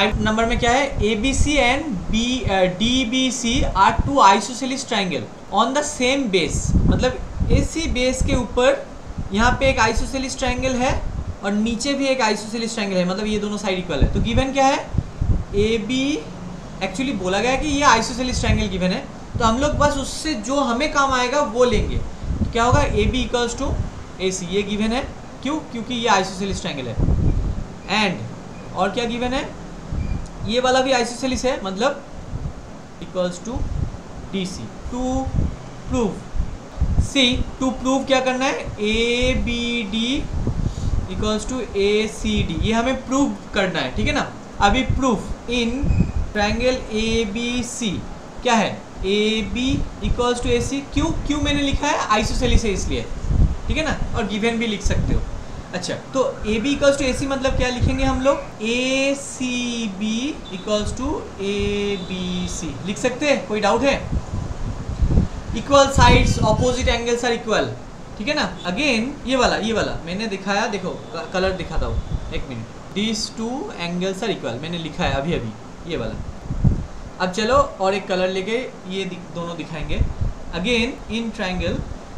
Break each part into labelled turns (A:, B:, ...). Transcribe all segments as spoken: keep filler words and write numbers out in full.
A: Five number में क्या है, A B C and B D B C are two isosceles triangle on the same base. मतलब इसी base के ऊपर यहाँ पे एक आइसोसेलेस ट्राइंगल है और नीचे भी एक आइसोसेलेस ट्राइंगल है, मतलब ये दोनों साइड इक्वल है। तो गिवन क्या है, ए बी, एक्चुअली बोला गया है कि ये आइसोसेलेस ट्राइंगल गिवन है, तो हम लोग बस उससे जो हमें काम आएगा वो लेंगे। तो क्या होगा, A B equals to A C, ये गिवन है। क्यों? क्योंकि ये आइसोसेलेस ट्राइंगल है। एंड और क्या गिवन है, ये वाला भी आइसोसेलेस है, मतलब equals to D C. To prove C, to prove क्या करना है, A B D equals to A C D, ये हमें प्रूव करना है, ठीक है ना। अभी proof in triangle A B C क्या है, A B equals to A C. क्यों? क्यों मैंने लिखा है, आइसोसेलेस है इसलिए, ठीक है ना, और गिवन भी लिख सकते हो। अच्छा, तो A B equals to A C मतलब क्या लिखेंगे हम लोग, A C B equals to A B C लिख सकते हैं, कोई डाउट है? Equal sides opposite angles are equal, ठीक है ना। अगेन ये वाला ये वाला मैंने दिखाया, देखो कलर दिखाता हूँ, एक minute. This two angles are equal मैंने लिखा है अभी अभी, ये वाला। अब चलो और एक कलर लेके ये दि, दोनों दिखाएंगे। Again in triangle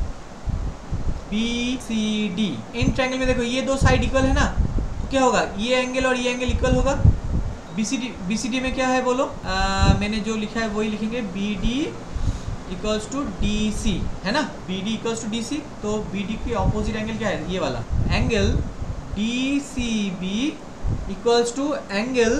A: B C D, in triangle में देखो ये दो साइड इक्वल है ना, तो क्या होगा, ये एंगल और ये एंगल इक्वल होगा। B C D B C D में क्या है बोलो, आ, मैंने जो लिखा है वही लिखेंगे, B D equals to D C, है ना, B D equals to D C. तो बी डी की ऑपोजिट एंगल क्या है, ये वाला angle D C B equals to angle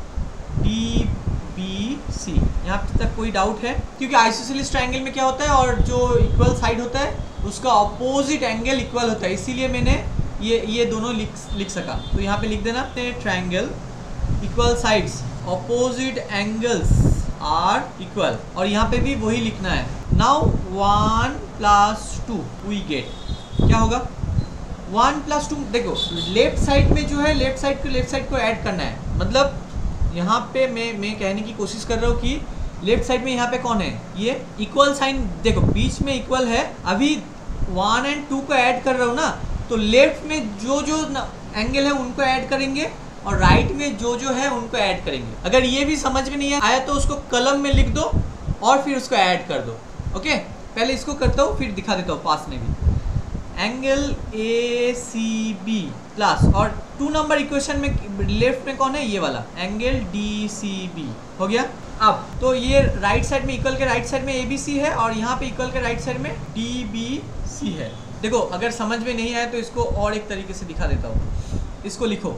A: D B C. यहाँ तक कोई डाउट है? क्योंकि आइसोसेलेस ट्राइंगल में क्या होता है, और जो इक्वल साइड होता है उसका ऑपोजिट एंगल इक्वल होता है, इसीलिए मैंने ये ये दोनों लिख लिख सका। तो यहाँ पे लिख देना, triangle equal sides opposite angles are equal, और यहाँ पे भी वही लिखना है। Now one plus two we get, क्या होगा, वन प्लस टू। देखो लेफ्ट साइड में जो है, लेफ्ट साइड को लेफ्ट साइड को ऐड करना है, मतलब यहाँ पे मैं मैं कहने की कोशिश कर रहा हूँ कि लेफ्ट साइड में यहाँ पे कौन है, ये इक्वल साइन, देखो बीच में इक्वल है। अभी वन एंड टू को ऐड कर रहा हूँ ना, तो लेफ्ट में जो जो एंगल है उनको ऐड करेंगे और राइट में जो जो है उनको ऐड करेंगे। अगर ये भी समझ में नहीं आया तो उसको कलम में लिख दो और फिर उसको ऐड कर दो। ओके, पहले इसको करता हूँ फिर दिखा देता हूँ पास में भी। Angle A C B plus, और टू नंबर इक्वेशन में लेफ्ट में कौन है, ये वाला एंगल डी सी बी हो गया। अब तो ये राइट साइड में इक्वल के राइट साइड में ए बी सी है और यहाँ पे इक्वल के राइट साइड में डी बी सी है। देखो अगर समझ में नहीं आया तो इसको और एक तरीके से दिखा देता हूँ। इसको लिखो,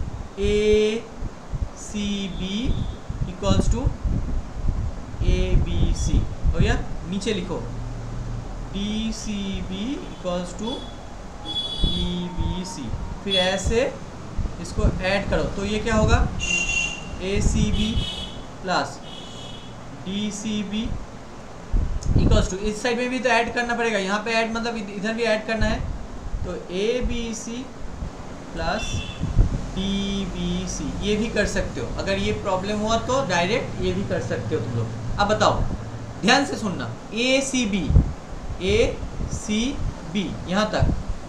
A: A C B equals to A B C हो गया। नीचे लिखो D C B equals to E B C, फिर ऐसे इसको ऐड करो तो ये क्या होगा, A C B plus D C B equals to, इस साइड में भी तो ऐड करना पड़ेगा, यहाँ पे ऐड मतलब इधर भी ऐड करना है, तो A B C plus D B C. ये भी कर सकते हो, अगर ये प्रॉब्लम हुआ तो डायरेक्ट ये भी कर सकते हो तुम लोग। अब बताओ, ध्यान से सुनना, ए सी बी, ए सी बी यहाँ तक,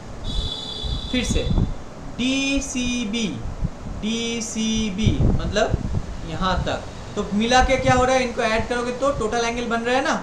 A: फिर से D C B, D C B मतलब यहाँ तक, तो मिला के क्या हो रहा है, इनको ऐड करोगे तो टोटल एंगल बन रहा है ना,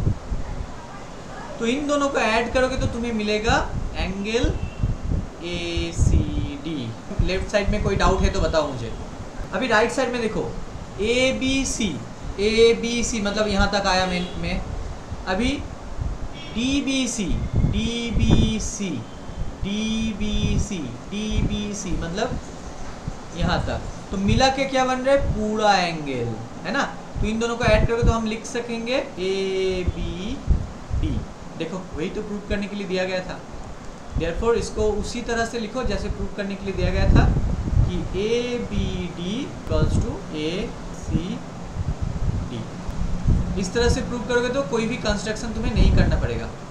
A: तो इन दोनों को ऐड करोगे तो तुम्हें मिलेगा angle A C D. Left side में कोई डाउट है तो बताओ मुझे। अभी राइट साइड में देखो, ए बी सी, ए बी सी मतलब यहाँ तक आया मैं में अभी D B C, D B C, D B C, D B C मतलब यहाँ तक, तो मिला के क्या बन रहा है, पूरा एंगल, है ना। तो इन दोनों को ऐड करोगे तो हम लिख सकेंगे ए बी डी। देखो वही तो प्रूव करने के लिए दिया गया था, देयरफॉर इसको उसी तरह से लिखो जैसे प्रूव करने के लिए दिया गया था कि A B D equals to A C D. इस तरह से प्रूव करोगे तो कोई भी कंस्ट्रक्शन तुम्हें नहीं करना पड़ेगा।